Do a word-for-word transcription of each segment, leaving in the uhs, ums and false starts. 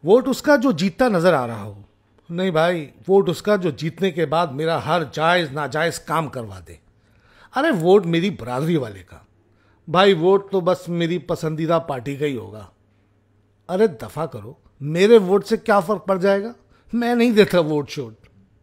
Vote उसका जो जीतता नजर आ रहा हो। नहीं भाई, वोट उसका जो जीतने के बाद मेरा हर जायज नाजायज काम करवा दे। अरे वोट मेरी बरादरी वाले का। भाई वोट तो बस मेरी पसंदीदा पार्टी का ही होगा। अरे दफा करो, मेरे वोट से क्या फर्क पड़ जाएगा? मैं नहीं देता वोट शोट।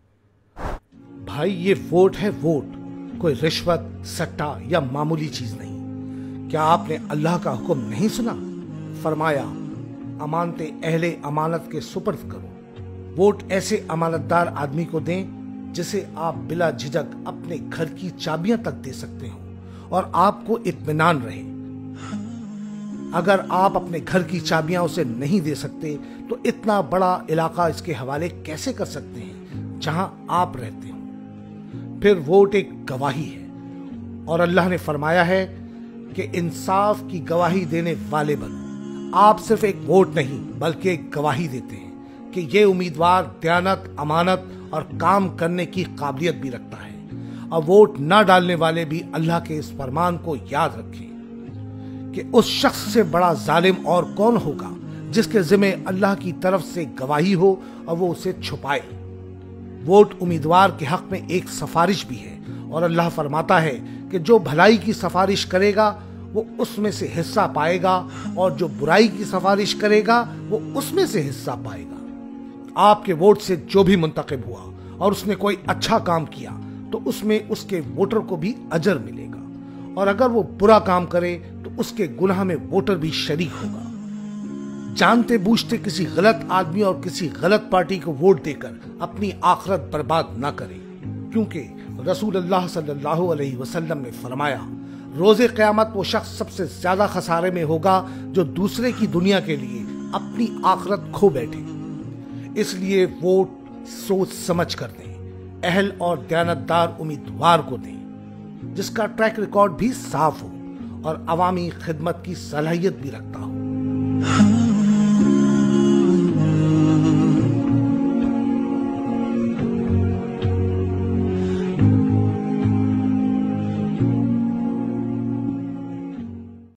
भाई ये वोट है वोट, कोई रिश्वत सट्टा या मामूली चीज नहीं। क्या आपने अल्लाह का हुक्म नहीं सुना? फरमाया, अमानते अहले अमानत के सुपर्द करो। वोट ऐसे अमानतदार आदमी को दें जिसे आप बिला झिझक अपने घर की चाबियां तक दे सकते हो और आपको इत्मीनान रहे। अगर आप अपने घर की चाबियां उसे नहीं दे सकते तो इतना बड़ा इलाका इसके हवाले कैसे कर सकते हैं जहां आप रहते हो? फिर वोट एक गवाही है और अल्लाह ने फरमाया है कि इंसाफ की गवाही देने वाले बनो। आप सिर्फ एक वोट नहीं बल्कि एक गवाही देते हैं कि ये उम्मीदवार दयानत, अमानत और काम करने की काबिलियत भी रखता है। और वोट न डालने वाले भी अल्लाह के इस फरमान को याद रखें कि उस शख्स से बड़ा जालिम और कौन होगा जिसके जिम्मे अल्लाह की तरफ से गवाही हो और वो उसे छुपाए। वोट उम्मीदवार के हक में एक सिफारिश भी है और अल्लाह फरमाता है कि जो भलाई की सिफारिश करेगा वो उसमें से हिस्सा पाएगा और जो बुराई की सिफारिश करेगा वो उसमें से हिस्सा पाएगा। आपके वोट से जो भी मुंतखब हुआ और उसने कोई अच्छा काम किया तो उसमें उसके वोटर को भी अजर मिलेगा, और अगर वो बुरा काम करे तो उसके गुनाह में वोटर भी शरीक होगा। जानते बूझते किसी गलत आदमी और किसी गलत पार्टी को वोट देकर अपनी आखिरत बर्बाद ना करें, क्योंकि रसूल अल्लाह सल्लल्लाहु अलैहि वसल्लम ने फरमाया, रोजे क़यामत वो शख्स सबसे ज्यादा खसारे में होगा जो दूसरे की दुनिया के लिए अपनी आखिरत खो बैठे। इसलिए वोट सोच समझ कर दें, अहल और दयानतदार उम्मीदवार को दें जिसका ट्रैक रिकॉर्ड भी साफ हो और अवामी खिदमत की सलाहियत भी रखता हो।